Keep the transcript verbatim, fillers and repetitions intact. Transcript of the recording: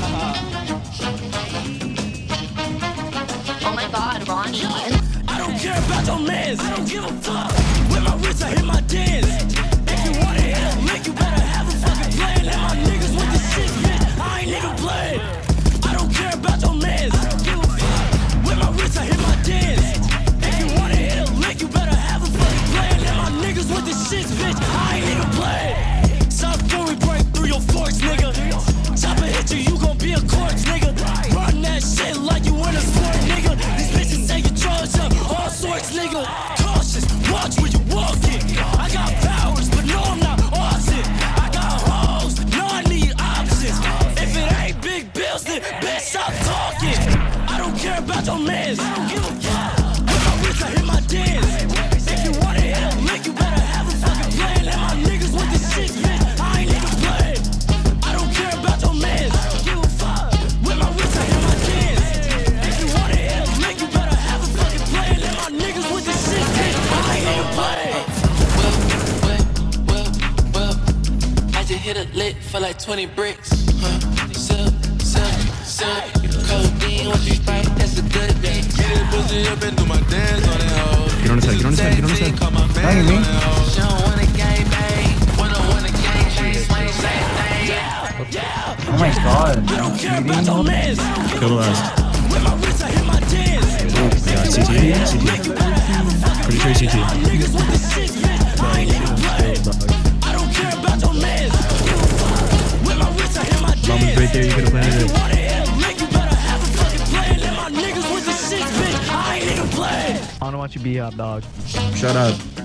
Oh my God, Ronnie. I don't care about your mans. I don't give a fuck. With my wrist, I hit my dance. If you wanna hit a lick, you better have a fucking plan. Let my niggas with the shit, bitch. I ain't even playing. I don't care about your mans. I don't give a fuck. With my wrist, I hit my dance. If you wanna hit a lick, you better have a fucking plan. Let my niggas with the shit, bitch. I ain't even playing. South Fury break through your forks, nigga. Chopper hit you, you gon' be a corpse, nigga. Run that shit like you in a sport, nigga. These bitches taking drugs up, all sorts, nigga. Cautious, watch where you walking. I got powers, but no, I'm not awesome. I got hoes, no, I need options. If it ain't big bills, then bitch, stop talking. I don't care about your mans. I don't give a fuck. With my wrist, I hit my dance. If you wanna hit a lick, you better have a fucking plan. Let my niggas with the shit, bitch. I ain't even playing. I don't care about your mans. I don't give a fuck. With my wrist, I hit my dance. If you wanna hit a lick, you better have a fucking plan. Let my niggas with the shit, bitch. I ain't even playing. Well, well, well, well. I just hit a lick for like twenty bricks. Huh? Sip, sip, sip. Codeine, what you fight? That's a good bitch. Get it pussy up and do my dance on it, ho. Get on his head, get on his head, get on his head. Bang me. She don't want a gang bang. Wanna want a gang bang. Swing, same thing. Oh my God. I don't care about your mans. Kill the last. With my wrist, I hit my dance. Yeah, C T, C T. Pretty sure C T. Niggas with the shit, bitch. I ain't even playing. I don't care about your mans. With my wrist, I hit my dance. Bomb was right there, you could have planted it. You better have a fucking plan. Let my niggas with the shit, bitch. I ain't even playing. I wanna watch you be hot dog. Shut up.